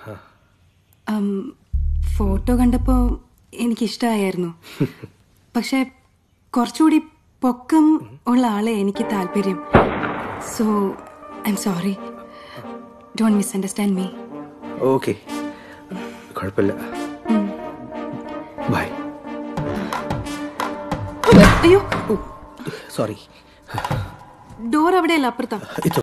Photo കണ്ടപ്പോൾ എനിക്കിഷ്ടമായിരുന്നു. പക്ഷെ കുറച്ചുകൂടി പൊക്കം ഉള്ള ആളെ എനിക്ക് താല്പര്യം. So I am sorry. Don't misunderstand me. Okay, കുഴപ്പമില്ല. ബൈ. അയ്യോ, സോറി. ഡോർ അവിടെയല്ല, അപ്പുറത്താ.